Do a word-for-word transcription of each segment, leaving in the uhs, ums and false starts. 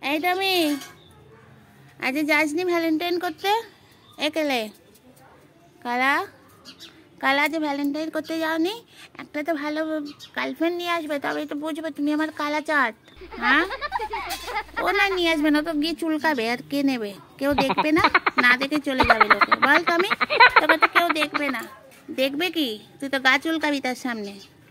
এই তুমি আজ যাসনি ভ্যালেন্টাইন করতে? একেলে কালা কালা যে ভ্যালেন্টাইন করতে যাওনি, একটা তো ভালো গার্লফ্রেন্ড নিয়ে আসবে, তবে তো বুঝবে তুমি আমার কালা চাট। হ্যাঁ, ও না নিয়ে আসবে না তো গিয়ে চুলকাবে, আর কে নেবে? কেউ দেখবে না, না দেখে চলে যাবে লোকে। বল তুমি, তবে তো কেউ দেখবে না। দেখবে কি? তুই তো গা চুলকাবি তার সামনে।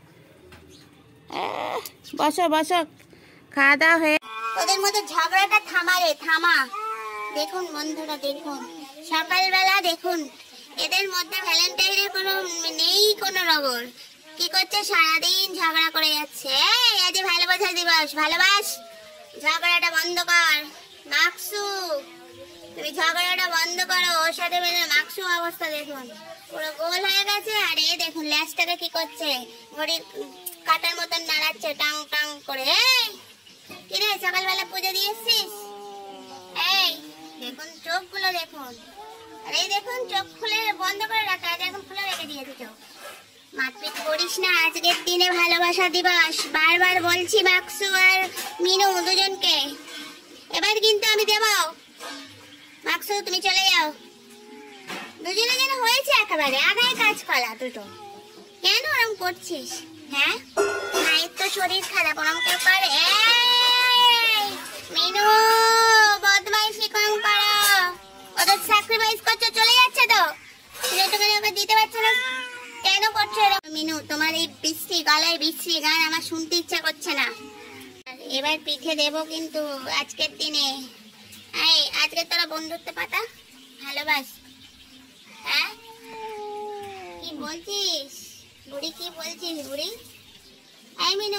বসো বসো, খাওয়া দাওয়া হয়ে। তোদের মধ্যে ঝগড়াটা থামা রে, থামা। দেখুন বন্ধুরা, দেখুন সকালবেলা দেখুন এদের মধ্যে ভ্যালেন্টাইনের কোনো নেই, কোনো রগর। কি করছে? সারাদিন ঝগড়া করে যাচ্ছে। এই আজ ভালোবাসা দিবস, ভালোবাস, ঝগড়াটা বন্ধ কর। মাকসু, তুমি ঝগড়াটা বন্ধ করো। ওর সাথে মিলে মাকসু অবস্থা দেখুন, পুরো গোল হয়ে গেছে। আর এ দেখুন ল্যাসটাকে কি করছে, ঘড়ির কাটার মতন নাড়াচ্ছে টাং টাং করে। এই কিরে, সকালবেলা পুজো দিয়ে এসছিস? এই দেখুন চোখগুলো দেখুন, আর এই দেখুন চোখ খুলে বন্ধ করে রাখা, আজ এখন খুলে রেখে দিয়েছে চোখ। মারপিট করিস না, আজকের দিনে ভালোবাসা দিবস। বারবার বলছি মাকসু আর মিনু দুজনকে, এবার কিন্তু আমি দেব। মাকসু তুমি চলে যাও। দুজনে যেন হয়েছে একেবারে আগায় কাজ করা দুটো। কেন ওরম করছিস? হ্যাঁ, মায়ের তো শরীর খারাপ, ওরম কেউ করে? এই মিনু, বদমাইশি কম করো। ওদের স্যাক্রিফাইস করছো, চলে যাচ্ছে তো, যেটুকুনি ওকে দিতে পারছো না, কেন করছো এরকম? মিনু, তোমার এই বিশ্রী গলায় বিশ্রী গান আমার শুনতে ইচ্ছা করছে না। এবার পিঠে দেবো কিন্তু আজকের দিনে। এই আজকে তোরা বন্ধুত্ব পাতা, ভালোবাস। হ্যাঁ, কি বলছিস বুড়ি, কি বলছিস বুড়ি? এই মিনু,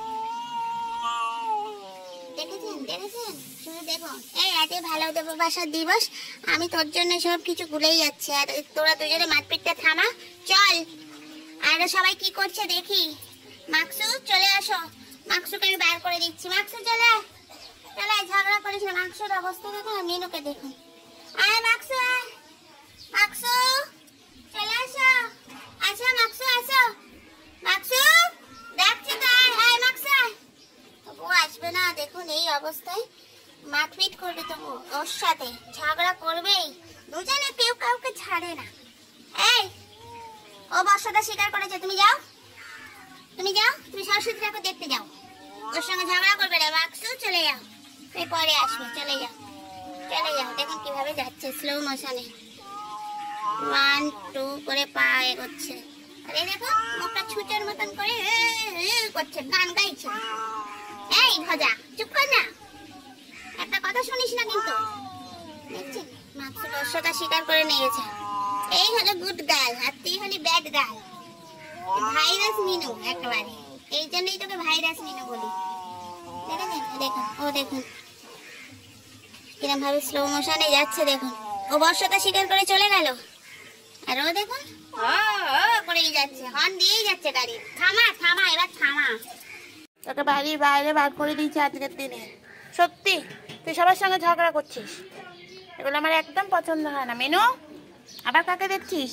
দেখেছেন দেখেছেন শুধু দেখো। এই আজকে ভালোবাসা দিবস, আমি তোর জন্য সব কিছু ভুলেই যাচ্ছি। আর তোরা দুজনে মারপিটটা থামা, চল। আর সবাই কি করছে দেখি। মাকসু চলে আসো, মাকসুকে আমি বার করে দিচ্ছি। মাকসু চলে চলে, ঝগড়া করিস না। মাকসুর অবস্থা দেখুন, মিনুকে দেখুন। আয় মাকসু, আয় মাকসু, চলে আসো। আসো মাকসু, আসো মাকসু, ডাকছি তো, আয় আয় মাকসু আয়। ও আসবে না, দেখুন এই অবস্থায় মারপিট করবে তো ওর সাথে, ঝগড়া করবেই দুজনে, কেউ কাউকে ছাড়ে না। এই ও বর্ষাটা স্বীকার করেছে, তুমি যাও, তুমি যাও, তুমি সরস্বতী ঠাকুর দেখতে যাও। ওর সঙ্গে ঝগড়া করবে না। মাকসু চলে যাও, তুই পরে আসবে, চলে যাও চলে যাও। দেখুন কিভাবে যাচ্ছে স্লো মোশনে, ওয়ান টু করে পা এগোচ্ছে। আরে দেখো মুখটা ছুঁচোর মতন করে করছে, গান গাইছে। এই ভজা, চুপ কর না, একটা কথা শুনিস না কিন্তু। দেখছি মাকসু বর্ষাটা স্বীকার করে নিয়েছে। এই হলো গুড গার্ল, আর তুই হলি ব্যাড গার্ল, ভাইরাস মিনু একেবারে। এই জন্যই তোকে ভাইরাস মিনু বলি। দেখেছেন, দেখুন ও দেখুন কিরম ভাবে স্লো মোশনে যাচ্ছে। দেখুন ও বর্ষাটা স্বীকার করে চলে গেল, আর ও দেখুন ও করেই যাচ্ছে, হর্ন দিয়েই যাচ্ছে গাড়ি। থামা থামা, এবার থামা। তোকে বাড়ির বাইরে বার করে দিয়েছে আজকের দিনে। সত্যি তুই সবার সঙ্গে ঝগড়া করছিস, এগুলো আমার একদম পছন্দ হয় না। মেনু, আবার কাকে দেখছিস?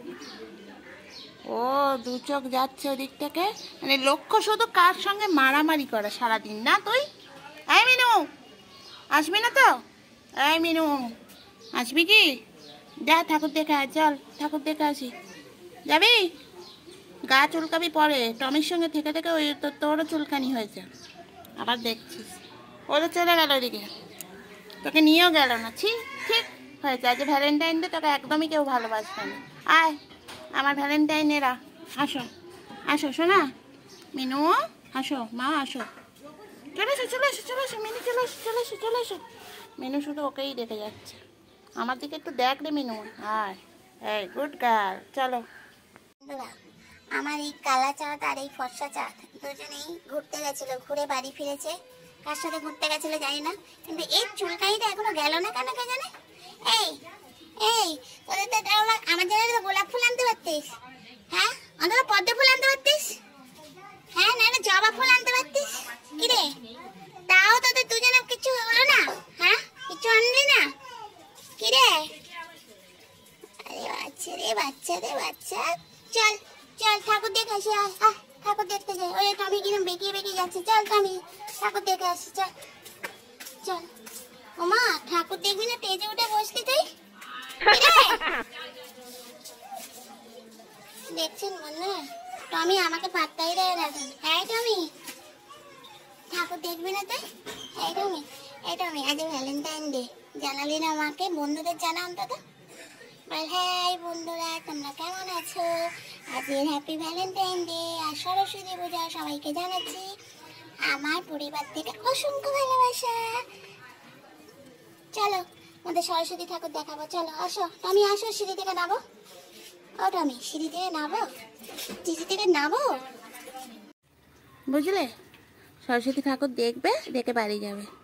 ও দু চোখ যাচ্ছে ওদিক থেকে, মানে লক্ষ্য শুধু কার সঙ্গে মারামারি করা সারাদিন না তুই। এই মিনু, আসবি না তো? এই মিনু, আসবি কি? যা ঠাকুর দেখে আয়, চল ঠাকুর দেখে আসি। যাবি? গা চুলকাবি পরে, টমির সঙ্গে থেকে থেকে ওই তোরও চুলকানি হয়েছে। আবার দেখছিস ও তো চলে গেল ওদিকে, তোকে নিয়েও গেল না। ছি, ঠিক হয়েছে, আজ ভ্যালেন্টাইন ডে, তোকে একদমই কেউ ভালোবাসবে না। আয় আমার ভ্যালেন্টাইনেরা, আসো আসো শোনা। মিনু আসো, মা আসো, চলে এসো চলে এসো চলে এসো মিনু, চলে এসো চলে এসো চলে এসো। মিনু শুধু ওকেই দেখে যাচ্ছে, আমার দিকে একটু দেখ রে মিনু। আয়, এই গুড গার্ল, চলো। আমার এই কালা চাঁদ আর এই ফর্সা চাঁদ দুজনেই ঘুরতে গেছিল, ঘুরে বাড়ি ফিরেছে। কার সাথে ঘুরতে গেছিল জানি না, কিন্তু এই চুলকানিটা এখনো গেল না কেন কে জানে। এই এই তোদের তো আমার জন্য তো গোলাপ ফুল আনতে পারতিস, হ্যাঁ অন্তত পদ্ম ফুল আনতে পারতিস, হ্যাঁ না জবা ফুল আনতে পারতিস। কিরে, তাও তোদের দুজনের কিছু হলো না? হ্যাঁ, কিছু আনলি না? কিরে, আরে বাচ্চা রে বাচ্চা রে বাচ্চা, চল চল ঠাকুর দেখে আসি। আহ ঠাকুর দেখতে যাই। ওই টমি কিরম বেঁকিয়ে বেঁকিয়ে যাচ্ছে, চল টমি ঠাকুর দেখে আসি, চল চল। চল। ওমা, ঠাকুর দেখবি না, টেজে উঠে বসলি তুই? দেখছেন মনে টমি আমাকে পাত্তাই দেয় না এখন। হ্যাঁ টমি, ঠাকুর দেখবি না তুই? এই টমি, এই টমি, আজ ভ্যালেন্টাইন ডে, জানালি না আমাকে? বন্ধুদের জানা অন্তত। বল হ্যাঁ বন্ধুরা, তোমরা কেমন আছো? আজকের হ্যাপি ভ্যালেন্টাইন ডে আর সরস্বতী পূজা সবাইকে জানাচ্ছি আমার পরিবার থেকে অসংখ্য ভালোবাসা। চলো আমাদের সরস্বতী ঠাকুর দেখাবো, চলো আসো টমি, আসো সিঁড়ি থেকে নামো। ও টমি, সিঁড়ি থেকে নামো, সিঁড়ি থেকে নামো। বুঝলে, সরস্বতী ঠাকুর দেখবে, দেখে বাড়ি যাবে।